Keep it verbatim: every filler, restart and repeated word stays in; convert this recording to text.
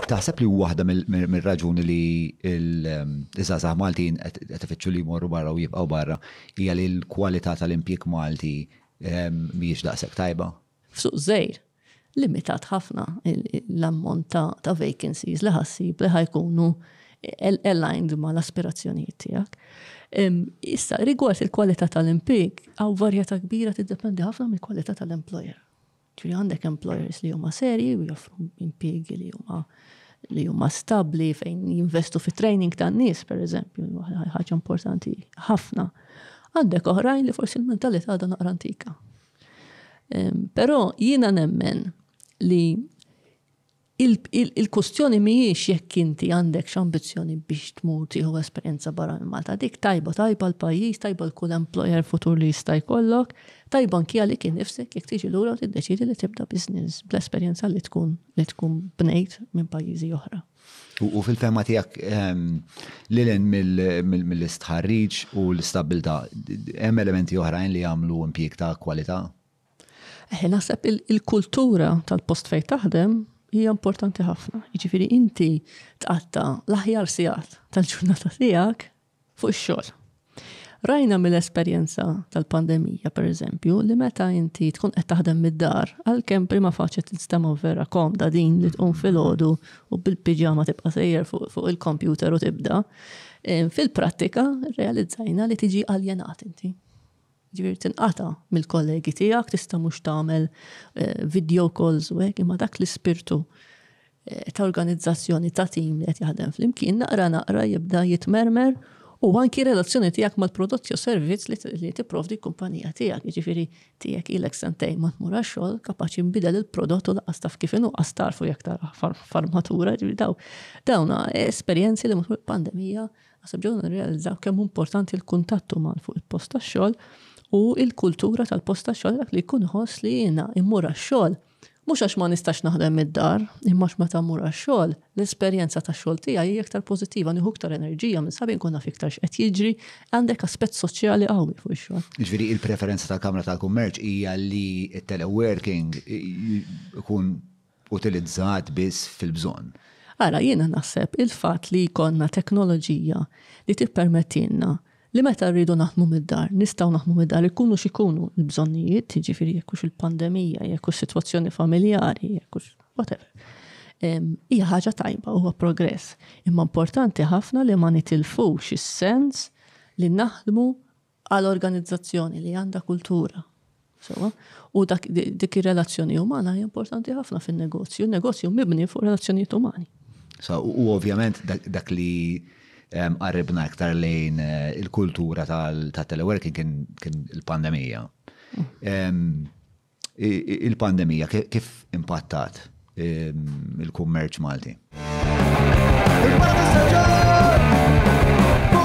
taħseb li waħda mill-raġuni li l-żgħażagħ Maltin qed ifittxu li jmorru barra u jibqgħu barra hija li l-kwalità tal-impjieg Malti mhijiex daqshekk tajba? F'suq żgħir limitat ħafna l-ammont ta' vacancies li ħassib li ħajkunu aligned ma l-aspirazzjonijiet tiegħek. Issa, rigward il-kwalità tal-impjieg, hawn varjetà kbira tiddependi ħafna mill-kwalità tal-employer. Ġifieri għandek employers li huma serji u joffru impjiegi li huma li huma stabbli fejn jinvestu fi training tan-nies, pereżempju, ħaġa importanti ħafna. Għandek oħrajn li forsi l-mentalità għadha naqra antika. Però jiena nemmen li il-kustjoni mhijiex jekk inti għandek x'ambizzjoni biex tmur tieħu esperjenza barra minn Malta. Dik tajba tajba l-pajjiż, tajba l-kull employer futur li jista' jkollok, tajba anki għalik innifsek jekk tiġi lura u tiddeċidi li tibda business bl-esperjenza li tkun li tkun bnejt minn pajjiżi oħra. U fil-fema tiegħek lilin mill-istħarriġ u l-istabilità hemm elementi oħrajn li jagħmlu impjieg ta' kwalità? Eħe naħseb il-kultura tal-post fejn taħdem hija importanti ħafna. Jiġifieri inti tqatta l-aħjar sigħat tal-ġurnata tiegħek fuq ix-xogħol. Rajna mill-esperjenza tal-pandemija pereżempju li meta inti tkun qed taħdem mid-dar għalkemm prima faċli tistema' vera komda din li tqum filgħodu u bil-piġama tibqa' sejjer fuq il-kompjuter u tibda, fil-prattika rrealizzajna li tiġi aljenat inti. Ġifieri tinqata mill-kollegi tiegħek, tista' mhux tagħmel video calls u hekk, imma dak l-ispirtu ta' organizzazzjoni ta' tim li qed jaħdem flimkien naqra naqra jibda jitmermer u anki relazzjoni tiegħek mal-prodotti u servizz li tipprovdi l-kumpanija tiegħek. Jiġifieri tiegħek ilek sentejn ma tmur għax-xogħol kapaċi nbidel il-prodott u laqas taf kif inhu qas tarfu jekk tara farmatura, ġifieri daw dawna esperjenzi li matul il-pandemija naħseb ġew nirrealizzaw kemm importanti l-kuntattu mal fuq il-post tax-xogħol u il-kultura tal-post tax-xogħol dak li jkun iħoss li jiena immur għax-xogħol mhux għax ma nistax naħdem mid-dar, imma meta mmur għax-xogħol, l-esperjenza tax-xogħol tiegħi hija iktar pożittiva, nieħu iktar enerġija minn sabi nkun naf iktar x'qed jiġri, għandek aspett soċjali qawwi fuq ix-xogħol. Jiġifieri il-preferenza tal-Kamra tal-Kummerċ hija li t-teleworking ikun utilizzat biss fil-bżonn. Ara jiena naħseb il-fatt li jkollna teknoloġija li tippermettilna li meta rridu naħdmu mid-dar, nistgħu naħdmu mid-dar ikunu x'ikunu l-bżonnijiet, jiġifieri jekk hux il-pandemija, jekk hux sitwazzjoni familjari, jekk hux whatever. Hija ħaġa tajba huwa progress. Imma importanti ħafna li ma nitilfux is-sens li naħdmu għal organizzazzjoni li għandha kultura. U dik ir-relazzjoni umana hija importanti ħafna fin-negozju. Il-negozju mibni fuq relazzjonijiet umani. U ovvjament dak li qarribna iktar lejn il-kultura tal-teleworking kien il-pandemija. Il-pandemija kif impattat il-kummerċ Malti?